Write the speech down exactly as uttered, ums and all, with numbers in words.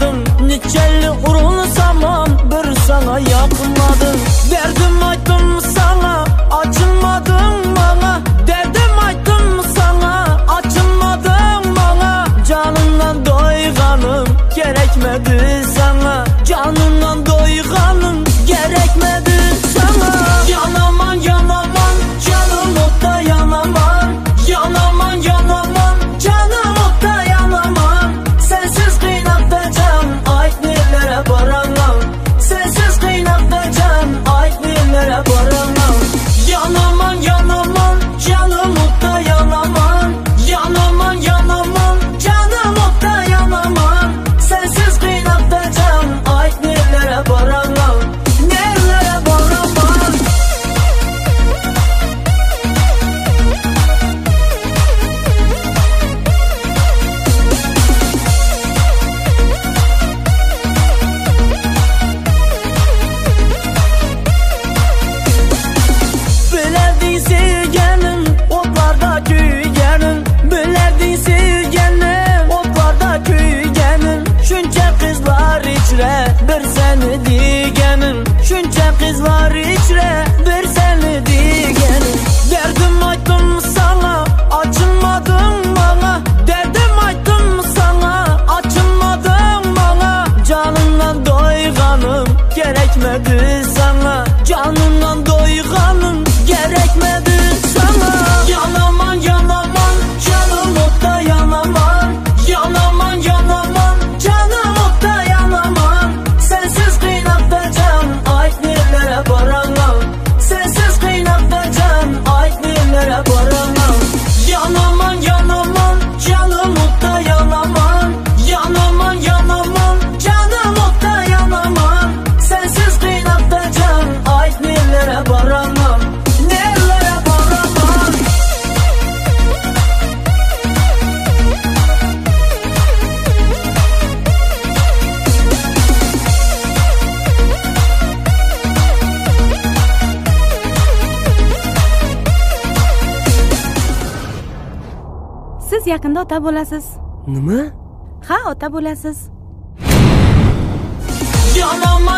yoqmadın, neçeli urunsam bir sana yoqmadın. Derdim aytdım sana, açılmadın bana. Derdim aytdım sana, açılmadın bana. Canından doyganım gerekmedi sana. Canından doyganım gerekmedi sana. Yanaman yanaman canım ota yanaman. Yanaman yanaman canım ota yanaman. Sensiz kıynakta can ayt nerelere varamam. Sensiz kıynakta can ayt nerelere varamam. Yanaman yanaman canım ota yanaman. Yanaman yanaman canım ota yanaman. Sensiz kıynakta can ayt nerelere varamam. Nerelere varamam. Bilerdin sevgenim otlarda kuygenim. Bilerdin sevgenim otlarda kuygenim. Şunca kızlar içre bir seni digenim. Şunca kızlar içre bir seni digenim. Derdim aytdım sana, açılmadın bana. Derdim aytdım sana, açılmadın bana. Canından doyganım gerekmedi sana. Canından doyganım gerekmedi sana. Yanaman yanaman canım ota yanaman. Yanaman yanaman canım ota yanaman. Sensiz kıynakta can ayt nerelere varamam. Sensiz kıynakta can ayt nerelere varamam. Yanaman yanaman canım ota yanaman. Yanaman yanaman canım ota yanaman. Sensiz kıynakta can ayt nerelere varamam. Nerelere varamam. Siz yaqinda ota bo'lasiz. Nima? Ha, ota bo'lasiz. Yanaman